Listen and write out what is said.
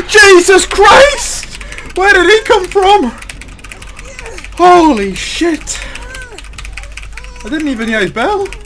Jesus Christ! Where did he come from? Holy shit! I didn't even hear his bell.